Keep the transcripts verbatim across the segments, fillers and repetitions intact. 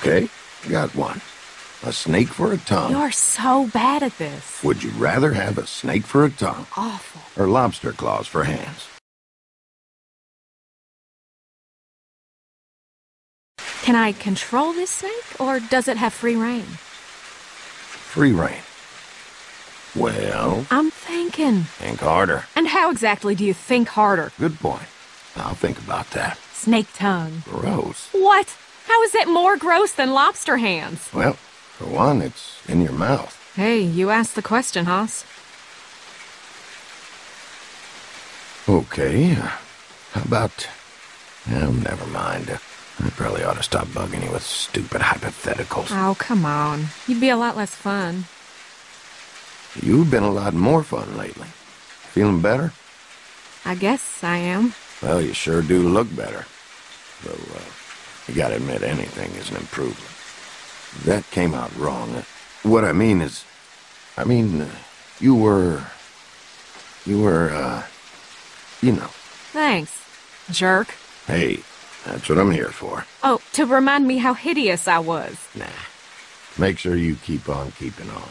Okay, got one. A snake for a tongue. You're so bad at this. Would you rather have a snake for a tongue? Awful. Or lobster claws for hands? Can I control this snake, or does it have free reign? Free reign. Well... I'm thinking. Think harder. And how exactly do you think harder? Good point. I'll think about that. Snake tongue. Gross. What? How is it more gross than lobster hands? Well, for one, it's in your mouth. Hey, you asked the question, Haas. Okay, uh, how about... Oh, never mind. Uh, I probably ought to stop bugging you with stupid hypotheticals. Oh, come on. You'd be a lot less fun. You've been a lot more fun lately. Feeling better? I guess I am. Well, you sure do look better. Though, uh, you gotta admit anything is an improvement. That came out wrong. Uh, what I mean is... I mean, uh, you were... You were, uh... You know. Thanks, jerk. Hey, that's what I'm here for. Oh, to remind me how hideous I was. Nah. Make sure you keep on keeping on.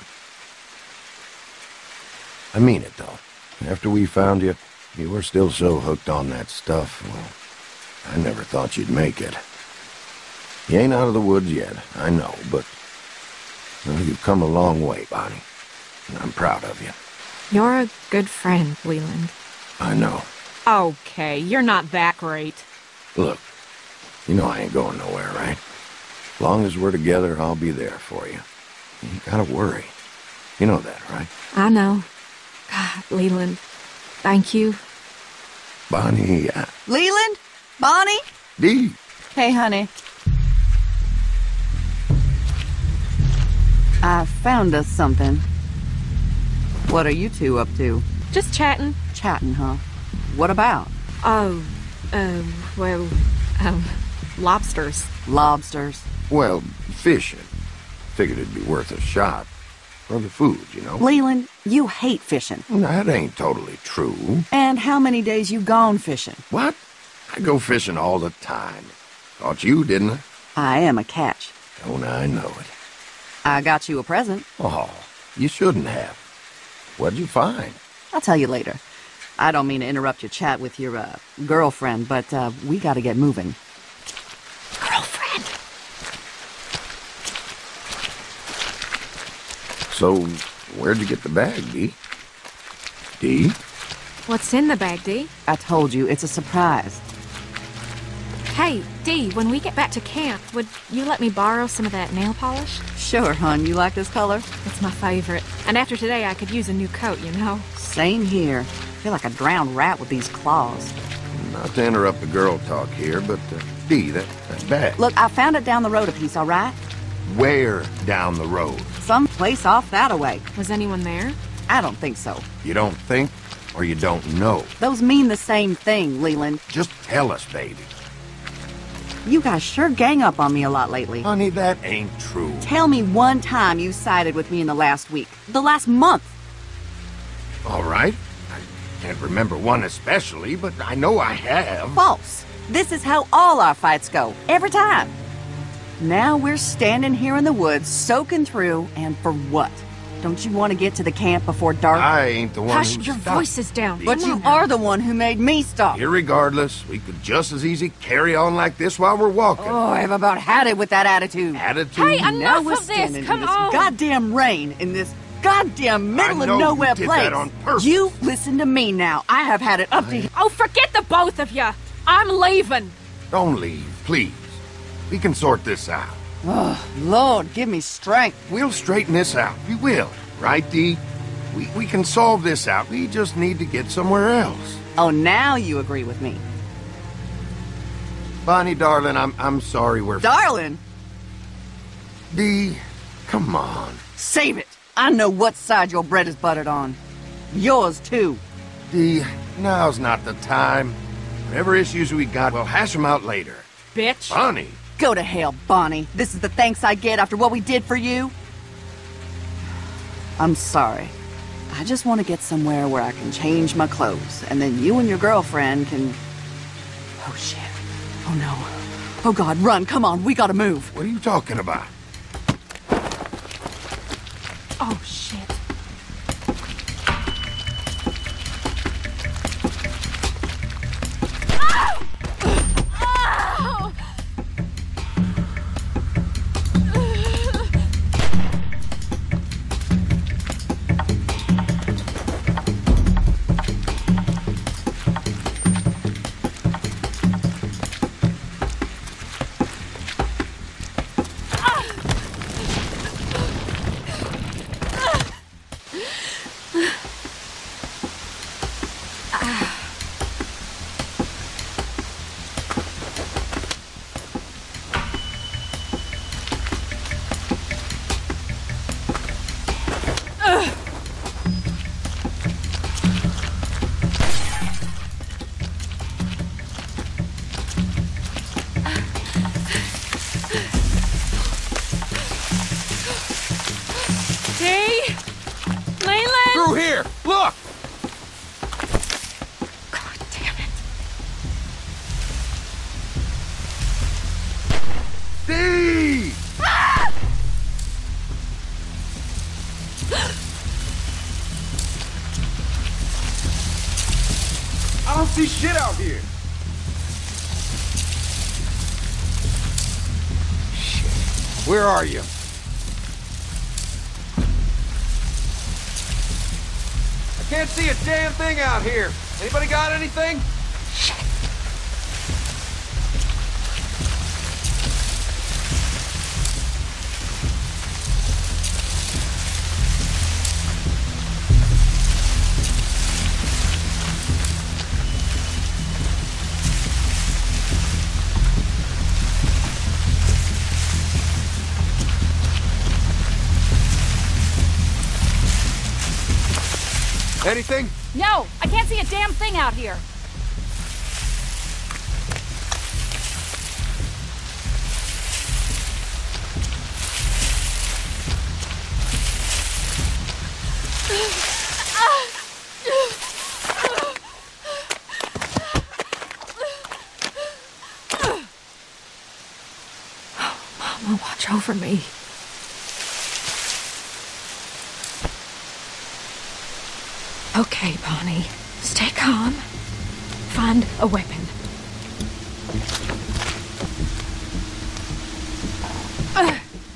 I mean it, though. After we found you, you were still so hooked on that stuff, well, I never thought you'd make it. You ain't out of the woods yet, I know, but... Well, you've come a long way, Bonnie. And I'm proud of you. You're a good friend, Leland. I know. Okay, you're not that great. Look, you know I ain't going nowhere, right? As long as we're together, I'll be there for you. You ain't gotta worry. You know that, right? I know. God, Leland, thank you. Bonnie, uh... Leland? Bonnie? Dee. Hey, honey. I found us something. What are you two up to? Just chatting. Chatting, huh? What about? Oh, um, well, um, lobsters. Lobsters. Well, fishing. Figured it'd be worth a shot. For the food, you know? Leland, you hate fishing. That ain't totally true. And how many days you gone fishing? What? I go fishing all the time. Thought you, didn't I? I am a catch. Don't I know it? I got you a present. Oh, you shouldn't have. What'd you find? I'll tell you later. I don't mean to interrupt your chat with your, uh, girlfriend, but, uh, we gotta get moving. Girlfriend. So, where'd you get the bag, Dee? Dee? What's in the bag, Dee? I told you, it's a surprise. Hey, Dee, when we get back to camp, would you let me borrow some of that nail polish? Sure, hon. You like this color? It's my favorite. And after today, I could use a new coat, you know? Same here. I feel like a drowned rat with these claws. Not to interrupt the girl talk here, but, uh, Dee, that, that bag. Look, I found it down the road a piece, all right? Where down the road? Some place off that-a-way. Was anyone there? I don't think so. You don't think, or you don't know? Those mean the same thing, Leland. Just tell us, baby. You guys sure gang up on me a lot lately. Honey, that ain't true. Tell me one time you sided with me in the last week. The last month. All right. I can't remember one especially, but I know I have. False. This is how all our fights go. Every time. Now we're standing here in the woods, soaking through, and for what? Don't you want to get to the camp before dark? I ain't the one Hush, who your stopped. voice is down. But Come you on now. are the one who made me stop. Irregardless, we could just as easy carry on like this while we're walking. Oh, I've about had it with that attitude. Attitude? Hey, Now enough we're of this. standing Come in this on. goddamn rain in this goddamn middle I know of nowhere you did place. that on purpose. You listen to me now. I have had it up to. Oh, forget the both of you. I'm leaving. Don't leave, please. We can sort this out. Oh, Lord, give me strength. We'll straighten this out. We will. Right, Dee? We, we can solve this out. We just need to get somewhere else. Oh, now you agree with me. Bonnie, darling, I'm I'm sorry we're... Darling, Dee, come on. save it. I know what side your bread is buttered on. Yours, too. Dee, now's not the time. Whatever issues we got, we'll hash them out later. Bitch. Bonnie! Go to hell, Bonnie. This is the thanks I get after what we did for you. I'm sorry. I just want to get somewhere where I can change my clothes, and then you and your girlfriend can... Oh, shit. Oh, no. Oh God, run, come on, we gotta move. What are you talking about? Oh, shit. Through here! Look! God damn it. Dee! I don't see shit out here! Shit. Where are you? Can't see a damn thing out here. Anybody got anything? Anything? No, I can't see a damn thing out here. Mama, watch over me. Okay, Bonnie. Stay calm. Find a weapon. Uh.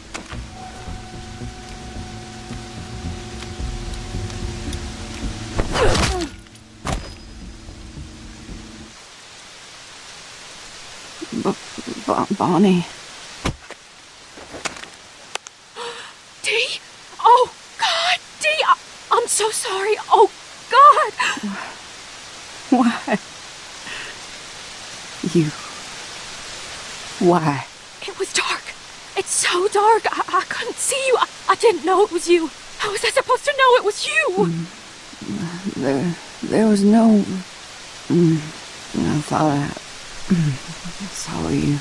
B- B- Bonnie. Dee? Oh, God! Dee! I- I'm so sorry. Oh, God! Why? You... Why? It was dark. It's so dark. I, I couldn't see you. I, I didn't know it was you. How was I supposed to know it was you? Mm. There... There was no... Mm. I thought I... I saw you.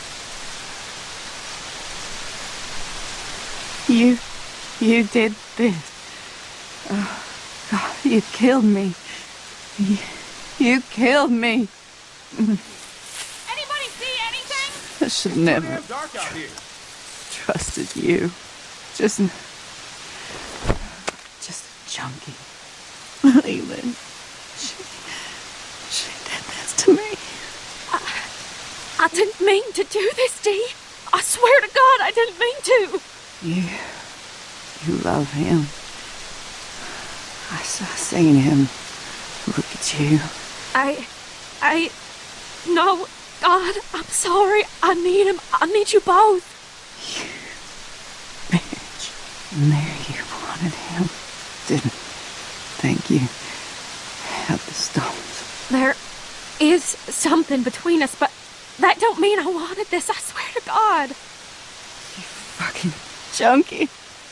You... You did this. Oh, God, you killed me. You, you killed me. Anybody see anything? I should never Damn dark out here. trusted you. Just... Just a junkie. Leland. She... She did this to me. I, I didn't mean to do this, Dee. I swear to God, I didn't mean to. You... You love him. I saw seen him. Look at you. I... I... No, God, I'm sorry. I need him. I need you both. You... Bitch. And there you wanted him. Didn't think you had the stones. There is something between us, but that don't mean I wanted this. I swear to God. You fucking junkie.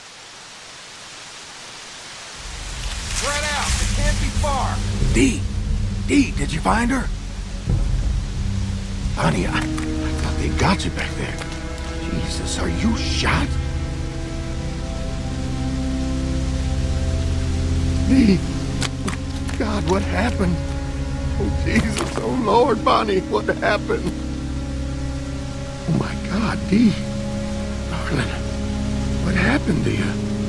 Spread out. It can't be far. Dee! Dee, did you find her? Honey, I, I thought they got you back there. Jesus, are you shot? Dee! God, what happened? Oh, Jesus, oh, Lord, Bonnie, what happened? Oh my God, Dee. Darling, what happened to you?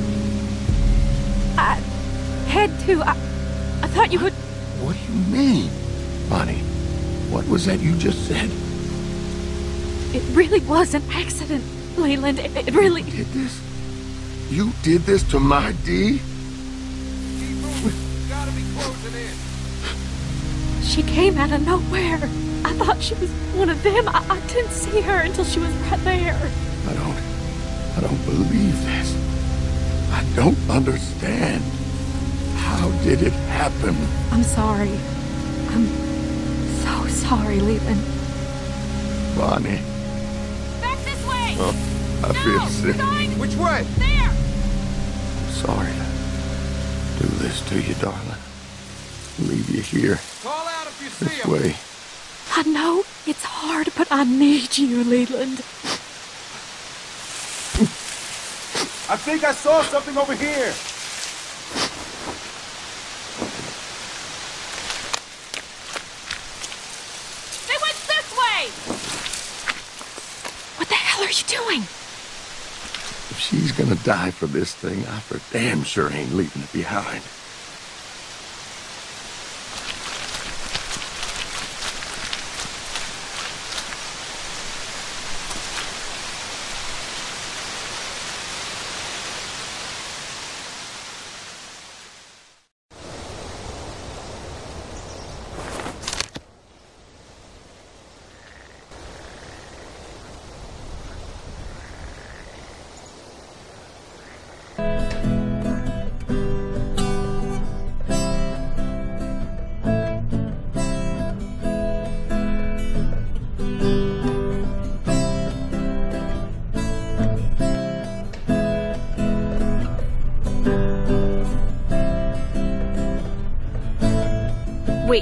I had to. I, I thought you would... What do you mean? Bonnie, what was that you just said? It really was an accident, Leland. It, it really... You did this? You did this to my Dee? Keep moving. You gotta be closing in. She came out of nowhere. I thought she was one of them. I, I didn't see her until she was right there. I don't... I don't believe this. I don't understand. How did it happen? I'm sorry. I'm so sorry, Leland. Bonnie. Back this way! Oh, I no, feel sick. Going Which way? there! I'm sorry to do this to you, darling. Leave you here. Call out if you see This him. way. I know it's hard, but I need you, Leland. I think I saw something over here. They went this way! What the hell are you doing? If she's gonna die for this thing, I for damn sure ain't leaving it behind. Wait.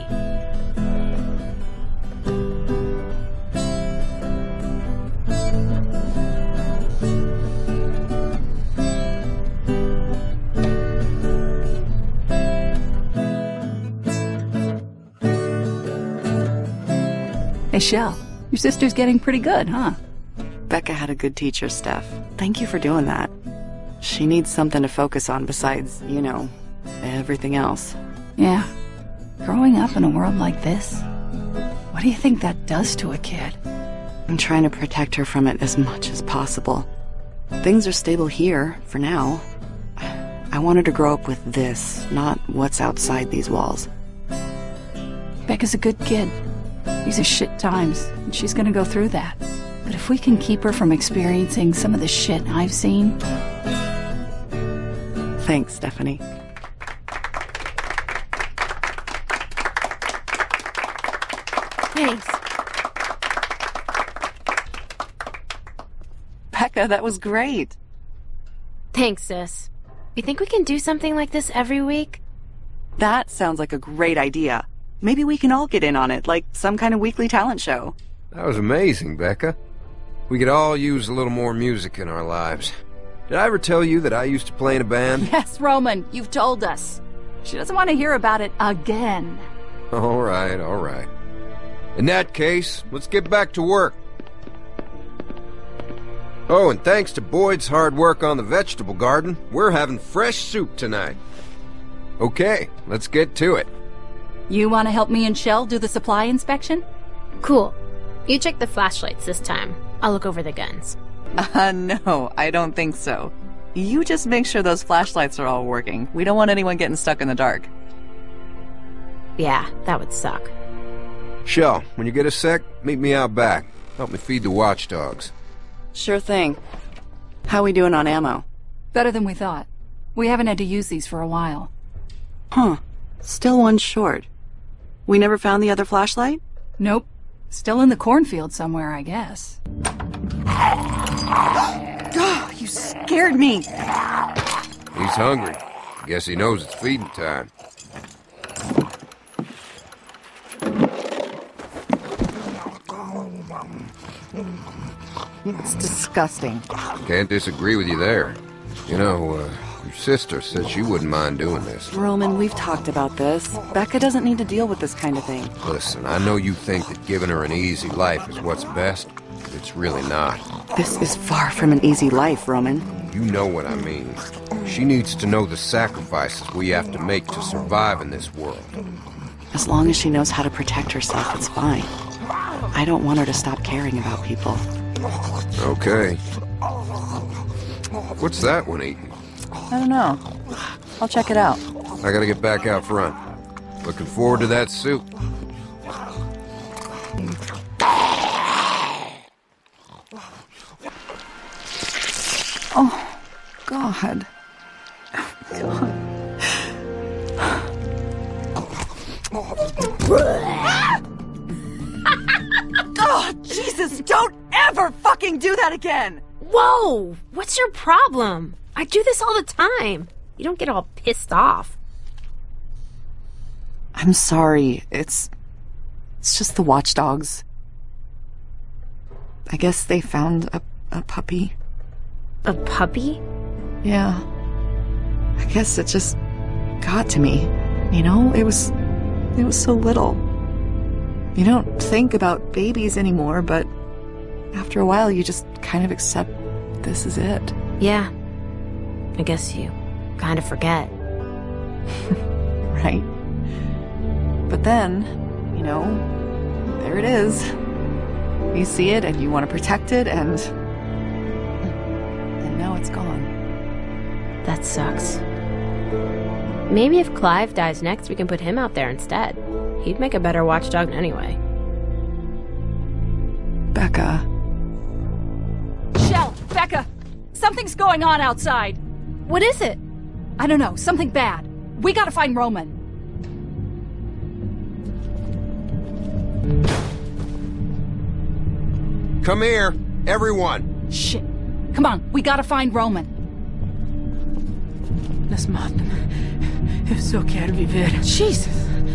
Hey, Shell, your sister's getting pretty good, huh? Becca had a good teacher, Steph. Thank you for doing that. She needs something to focus on besides, you know, everything else. Yeah. Growing up in a world like this, what do you think that does to a kid? I'm trying to protect her from it as much as possible. Things are stable here, for now. I want her to grow up with this, not what's outside these walls. Becca's a good kid. These are shit times, and she's gonna go through that. But if we can keep her from experiencing some of the shit I've seen... Thanks, Stephanie. Thanks. Becca, that was great. Thanks, sis. You think we can do something like this every week? That sounds like a great idea. Maybe we can all get in on it, like some kind of weekly talent show. That was amazing, Becca. We could all use a little more music in our lives. Did I ever tell you that I used to play in a band? Yes, Roman, you've told us. She doesn't want to hear about it again. All right, all right. In that case, let's get back to work. Oh, and thanks to Boyd's hard work on the vegetable garden, we're having fresh soup tonight. Okay, let's get to it. You want to help me and Shell do the supply inspection? Cool. You check the flashlights this time. I'll look over the guns. Uh, no, I don't think so. You just make sure those flashlights are all working. We don't want anyone getting stuck in the dark. Yeah, that would suck. Shell, when you get a sec, meet me out back. Help me feed the watchdogs. Sure thing. How we doing on ammo? Better than we thought. We haven't had to use these for a while. Huh. Still one short. We never found the other flashlight? Nope. Still in the cornfield somewhere, I guess. Oh, you scared me! He's hungry. Guess he knows it's feeding time. It's disgusting. Can't disagree with you there. You know, uh, your sister said she wouldn't mind doing this. Roman, we've talked about this. Becca doesn't need to deal with this kind of thing. Listen, I know you think that giving her an easy life is what's best, It's really not. This is far from an easy life, Roman. You know what I mean. She needs to know the sacrifices we have to make to survive in this world. As long as she knows how to protect herself, it's fine. I don't want her to stop caring about people. Okay. What's that one eating? I don't know. I'll check it out. I gotta get back out front. Looking forward to that soup. Oh, God. God. Oh, Jesus, don't ever fucking do that again! Whoa! What's your problem? I do this all the time. You don't get all pissed off. I'm sorry. It's... It's just the watchdogs. I guess they found a, a puppy. A puppy? Yeah. I guess it just got to me. You know, it was... It was so little. You don't think about babies anymore, but after a while you just kind of accept this is it. Yeah. I guess you kind of forget. Right? But then, you know, there it is. You see it and you want to protect it and... And now it's gone. That sucks. Maybe if Clive dies next, we can put him out there instead. He'd make a better watchdog anyway. Becca. Shell! Becca! Something's going on outside! What is it? I don't know, something bad. We gotta find Roman. Come here, everyone! Shit. Come on, we gotta find Roman. Lass maten. Så kan vi ver. Jesus!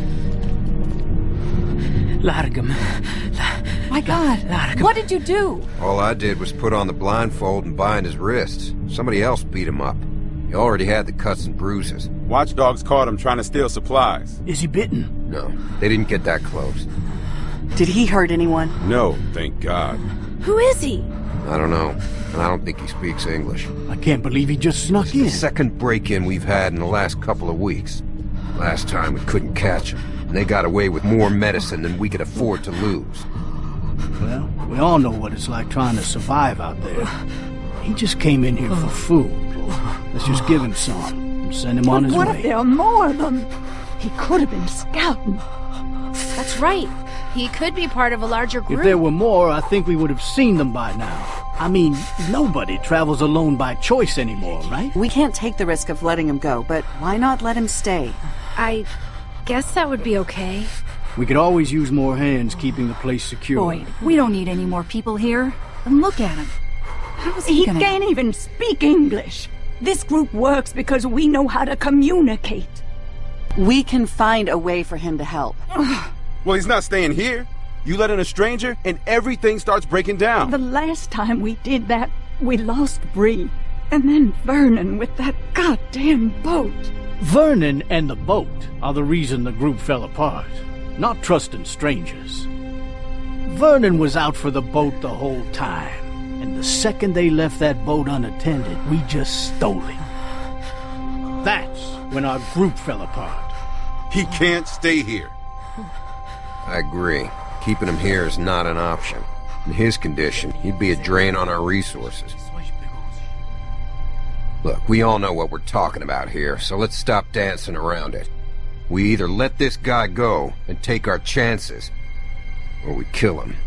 Largum. My God, Largum. what did you do? All I did was put on the blindfold and bind his wrists. Somebody else beat him up. He already had the cuts and bruises. Watchdogs caught him trying to steal supplies. Is he bitten? No, they didn't get that close. Did he hurt anyone? No, thank God. Who is he? I don't know, and I don't think he speaks English. I can't believe he just snuck in. The second break-in we've had in the last couple of weeks. Last time we couldn't catch him, and they got away with more medicine than we could afford to lose. Well, we all know what it's like trying to survive out there. He just came in here for food. Let's just give him some and send him on his way. What if there are more of them? He could have been scouting. That's right. He could be part of a larger group. If there were more, I think we would have seen them by now. I mean, nobody travels alone by choice anymore, right? We can't take the risk of letting him go, but why not let him stay? I guess that would be okay. We could always use more hands keeping the place secure. Boyd, we don't need any more people here. And look at him. How's he, he gonna... can't even speak English. This group works because we know how to communicate. We can find a way for him to help. Well, he's not staying here. You let in a stranger, and everything starts breaking down. The last time we did that, we lost Bree. And then Vernon with that goddamn boat. Vernon and the boat are the reason the group fell apart. Not trusting strangers. Vernon was out for the boat the whole time. And the second they left that boat unattended, we just stole him. That's when our group fell apart. He can't stay here. I agree. Keeping him here is not an option. In his condition, he'd be a drain on our resources. Look, we all know what we're talking about here, so let's stop dancing around it. We either let this guy go and take our chances, or we kill him.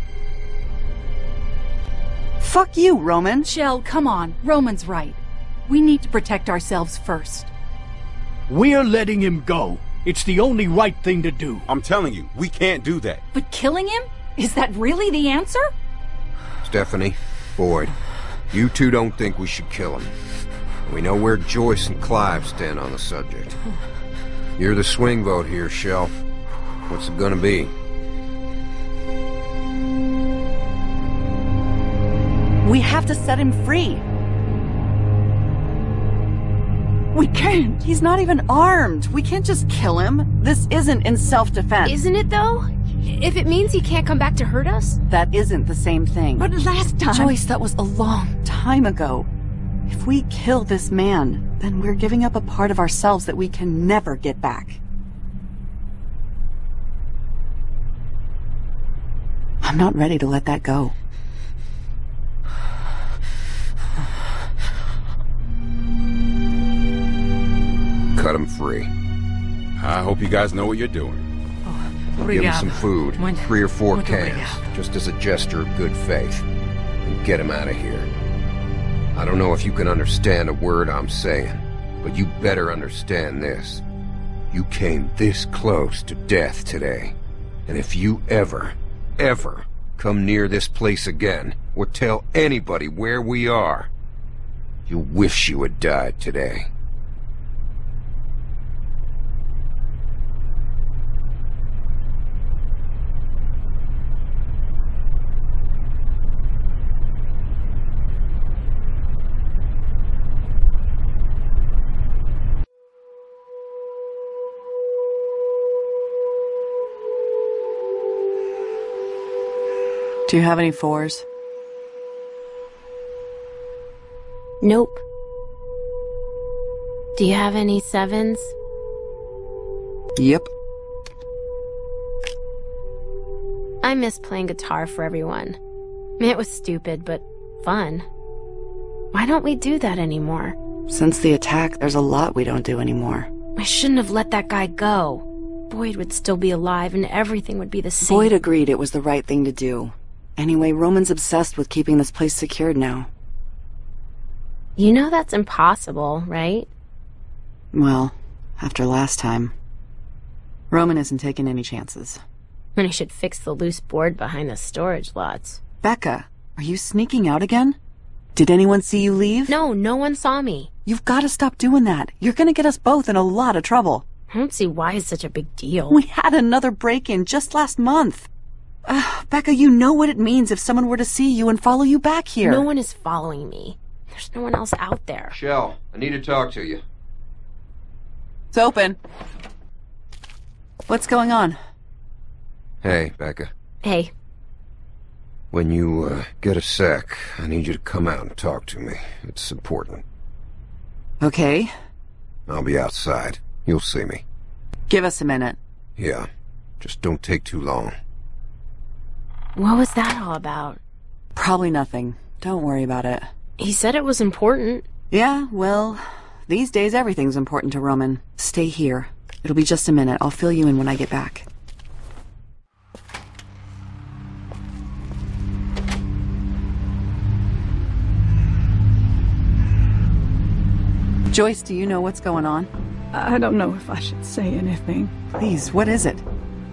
Fuck you, Roman. Shell, come on. Roman's right. We need to protect ourselves first. We're letting him go. It's the only right thing to do. I'm telling you, we can't do that. But killing him? Is that really the answer? Stephanie, Boyd, you two don't think we should kill him. We know where Joyce and Clive stand on the subject. You're the swing vote here, Shell. What's it gonna be? We have to set him free. We can't. He's not even armed. We can't just kill him. This isn't in self-defense. Isn't it, though? If it means he can't come back to hurt us? That isn't the same thing. But last time... Joyce, that was a long time ago. If we kill this man, then we're giving up a part of ourselves that we can never get back. I'm not ready to let that go. Cut him free. I hope you guys know what you're doing. Give him some food, three or four cans, just as a gesture of good faith, and get him out of here. I don't know if you can understand a word I'm saying, but you better understand this. You came this close to death today, and if you ever, ever come near this place again, or tell anybody where we are, you'll wish you had died today. Do you have any fours? Nope. Do you have any sevens? Yep. I miss playing guitar for everyone. It was stupid, but fun. Why don't we do that anymore? Since the attack, there's a lot we don't do anymore. I shouldn't have let that guy go. Boyd would still be alive and everything would be the same. Boyd agreed it was the right thing to do. Anyway, Roman's obsessed with keeping this place secured now. You know that's impossible, right? Well, after last time. Roman isn't taking any chances. And he should fix the loose board behind the storage lots. Becca, are you sneaking out again? Did anyone see you leave? No, no one saw me. You've got to stop doing that. You're gonna get us both in a lot of trouble. I don't see why it's such a big deal. We had another break-in just last month. Uh, Becca, you know what it means if someone were to see you and follow you back here. No one is following me. There's no one else out there. Shell, I need to talk to you. It's open. What's going on? Hey, Becca. Hey. When you, uh, get a sec, I need you to come out and talk to me. It's important. Okay. I'll be outside. You'll see me. Give us a minute. Yeah. Just don't take too long. What was that all about? Probably nothing. Don't worry about it. He said it was important. Yeah, well, these days everything's important to Roman. Stay here. It'll be just a minute. I'll fill you in when I get back. Joyce, do you know what's going on? I don't know if I should say anything. Please, what is it?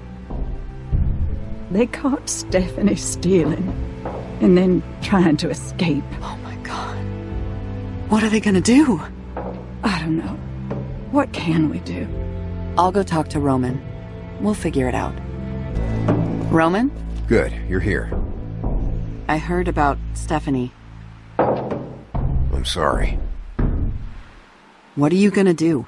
They caught Stephanie stealing, and then trying to escape. Oh my God. What are they gonna do? I don't know. What can we do? I'll go talk to Roman. We'll figure it out. Roman? Good, you're here. I heard about Stephanie. I'm sorry. What are you gonna do?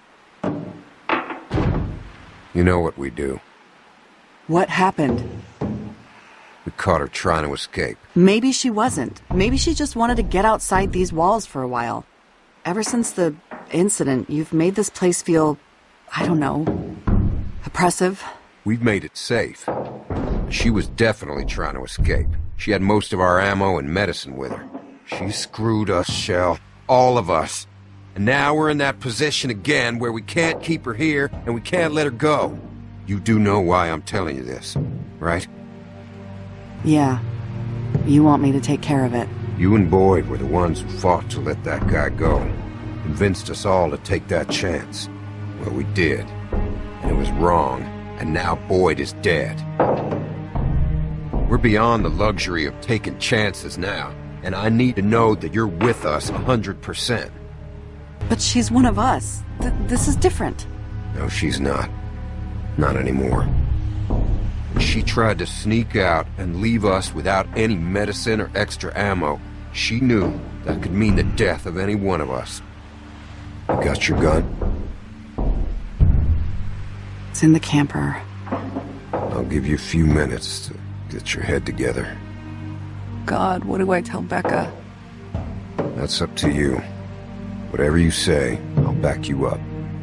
You know what we do. What happened? We caught her trying to escape. Maybe she wasn't. Maybe she just wanted to get outside these walls for a while. Ever since the incident, you've made this place feel, I don't know, oppressive. We've made it safe. She was definitely trying to escape. She had most of our ammo and medicine with her. She screwed us, Shell. All of us. And now we're in that position again where we can't keep her here and we can't let her go. You do know why I'm telling you this, right? Yeah. You want me to take care of it. You and Boyd were the ones who fought to let that guy go. Convinced us all to take that chance. Well, we did. And it was wrong. And now Boyd is dead. We're beyond the luxury of taking chances now. And I need to know that you're with us a hundred percent. But she's one of us. Th this is different. No, she's not. Not anymore. She tried to sneak out and leave us without any medicine or extra ammo. She knew that could mean the death of any one of us. You got your gun? It's in the camper. I'll give you a few minutes to get your head together. God, what do I tell Becca? That's up to you. Whatever you say, I'll back you up.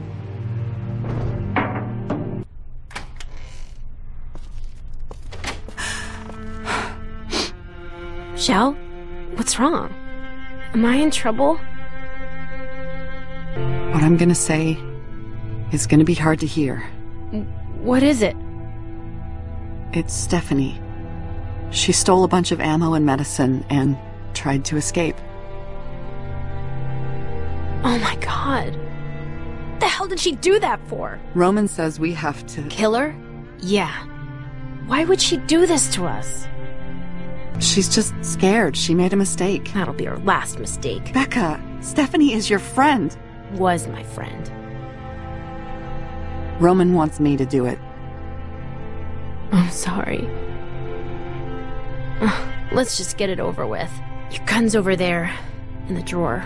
Shell? What's wrong? Am I in trouble? What I'm gonna say is gonna be hard to hear. What is it? It's Stephanie. She stole a bunch of ammo and medicine and tried to escape. Oh my god. What the hell did she do that for? Roman says we have to... Kill her? Yeah. Why would she do this to us? She's just scared. She made a mistake. That'll be her last mistake. Becca, Stephanie is your friend. Was my friend. Roman wants me to do it. I'm sorry. Ugh, let's just get it over with. Your gun's over there, in the drawer.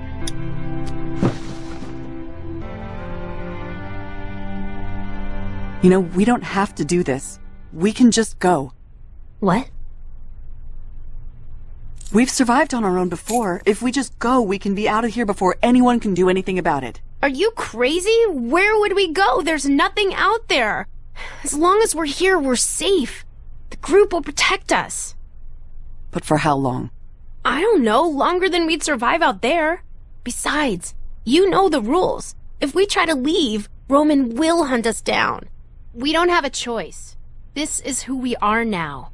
You know, we don't have to do this. We can just go. What? We've survived on our own before. If we just go, we can be out of here before anyone can do anything about it. Are you crazy? Where would we go? There's nothing out there. As long as we're here, we're safe. The group will protect us. But for how long? I don't know. Longer than we'd survive out there. Besides, you know the rules. If we try to leave, Roman will hunt us down. We don't have a choice. This is who we are now.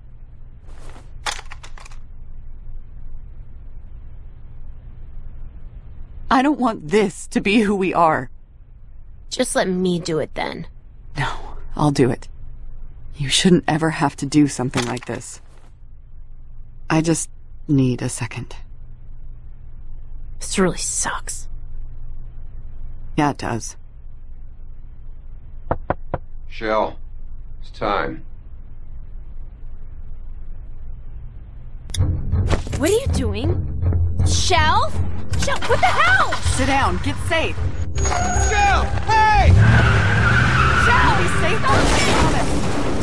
I don't want this to be who we are. Just let me do it then. No, I'll do it. You shouldn't ever have to do something like this. I just need a second. This really sucks. Yeah, it does. Shell, it's time. What are you doing? Shell? Shell, what the hell? Sit down, get safe. Shell! Hey! Shell! You'll be safe, I promise.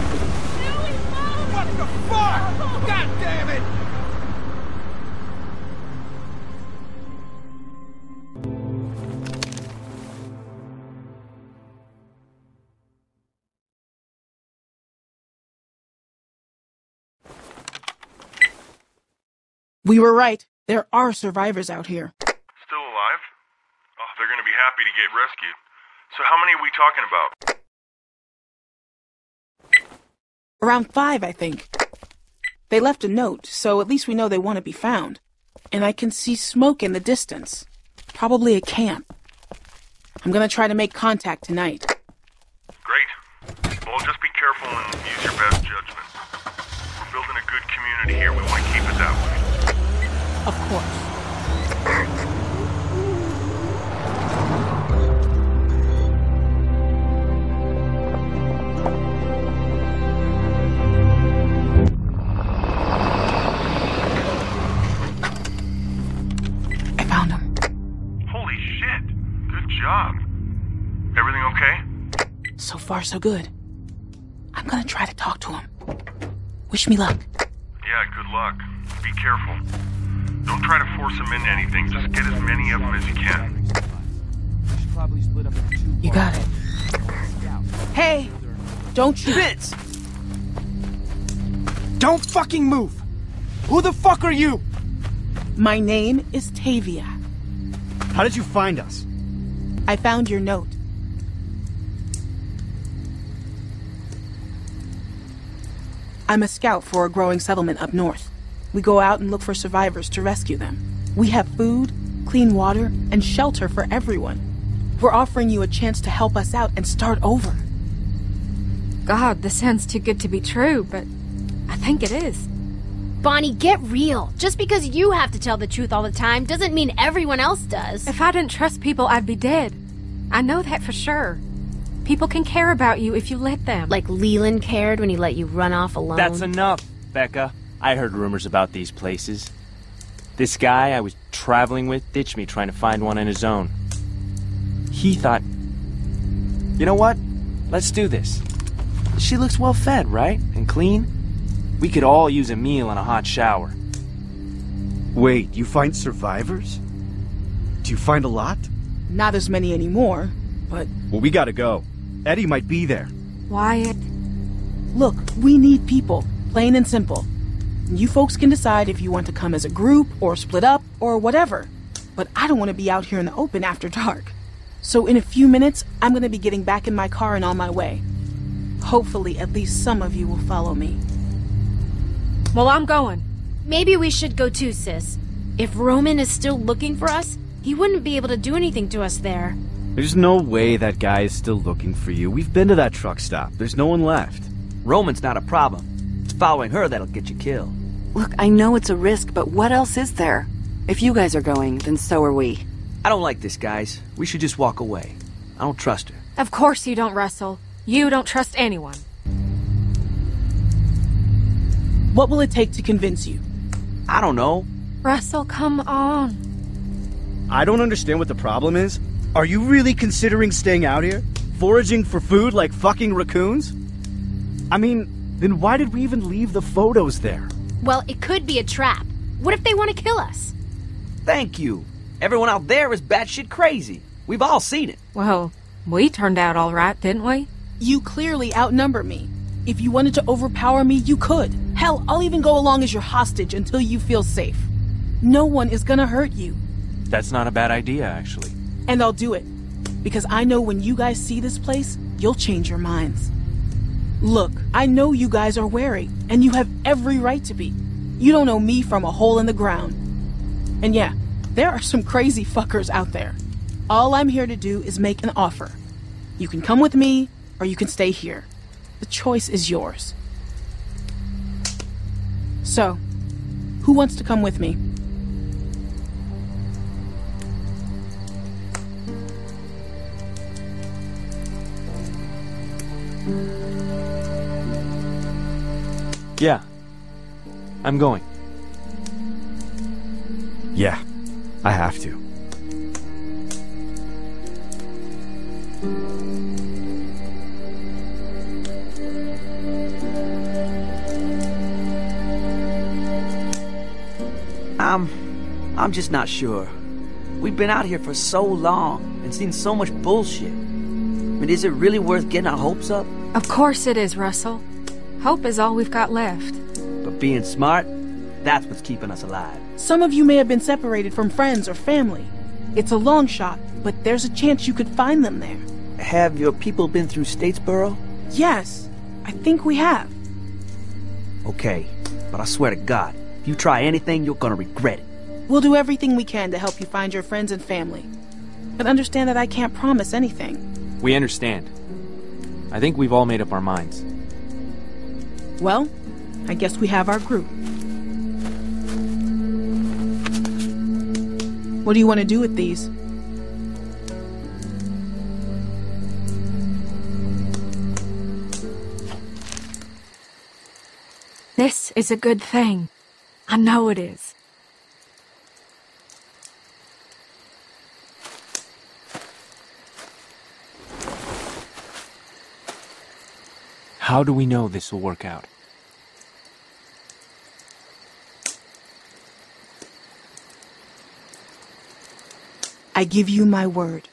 What the fuck? God damn it! We were right. There are survivors out here. Still alive? Oh, they're gonna be happy to get rescued. So how many are we talking about? Around five, I think. They left a note, so at least we know they want to be found. And I can see smoke in the distance. Probably a camp. I'm gonna try to make contact tonight. Great. Well, just be careful and use your best judgment. We're building a good community here. We want to keep it that way. Of course. I found him. Holy shit. Good job. Everything okay? So far, so good. I'm gonna try to talk to him. Wish me luck. Yeah, good luck. Be careful. Don't try to force them into anything. Just get as many of them as you can. You got it. Hey! Don't shoot. Vince! Don't fucking move! Who the fuck are you? My name is Tavia. How did you find us? I found your note. I'm a scout for a growing settlement up north. We go out and look for survivors to rescue them. We have food, clean water, and shelter for everyone. We're offering you a chance to help us out and start over. God, this sounds too good to be true, but I think it is. Bonnie, get real. Just because you have to tell the truth all the time doesn't mean everyone else does. If I didn't trust people, I'd be dead. I know that for sure. People can care about you if you let them. Like Leland cared when he let you run off alone. That's enough, Becca. I heard rumors about these places. This guy I was traveling with ditched me trying to find one on his own. He thought, you know what? Let's do this. She looks well fed, right? And clean? We could all use a meal and a hot shower. Wait, you find survivors? Do you find a lot? Not as many anymore, but... Well, we gotta go. Eddie might be there. Wyatt. Look, we need people, plain and simple. You folks can decide if you want to come as a group, or split up, or whatever. But I don't want to be out here in the open after dark. So in a few minutes, I'm going to be getting back in my car and on my way. Hopefully, at least some of you will follow me. Well, I'm going. Maybe we should go too, sis. If Roman is still looking for us, he wouldn't be able to do anything to us there. There's no way that guy is still looking for you. We've been to that truck stop. There's no one left. Roman's not a problem. It's following her that'll get you killed. Look, I know it's a risk, but what else is there? If you guys are going, then so are we. I don't like this, guys. We should just walk away. I don't trust her. Of course you don't, Russell. You don't trust anyone. What will it take to convince you? I don't know. Russell, come on. I don't understand what the problem is. Are you really considering staying out here? Foraging for food like fucking raccoons? I mean, then why did we even leave the photos there? Well, it could be a trap. What if they want to kill us? Thank you. Everyone out there is batshit crazy. We've all seen it. Well, we turned out all right, didn't we? You clearly outnumber me. If you wanted to overpower me, you could. Hell, I'll even go along as your hostage until you feel safe. No one is gonna hurt you. That's not a bad idea, actually. And I'll do it. Because I know when you guys see this place, you'll change your minds. Look, I know you guys are wary, and you have every right to be. You don't know me from a hole in the ground. And yeah, there are some crazy fuckers out there. All I'm here to do is make an offer. You can come with me, or you can stay here. The choice is yours. So, who wants to come with me? Yeah. I'm going. Yeah, I have to. I'm... I'm just not sure. We've been out here for so long and seen so much bullshit. I mean, is it really worth getting our hopes up? Of course it is, Russell. Hope is all we've got left. But being smart, that's what's keeping us alive. Some of you may have been separated from friends or family. It's a long shot, but there's a chance you could find them there. Have your people been through Statesboro? Yes, I think we have. Okay, but I swear to God, if you try anything, you're gonna regret it. We'll do everything we can to help you find your friends and family. But understand that I can't promise anything. We understand. I think we've all made up our minds. Well, I guess we have our group. What do you want to do with these? This is a good thing. I know it is. How do we know this will work out? I give you my word.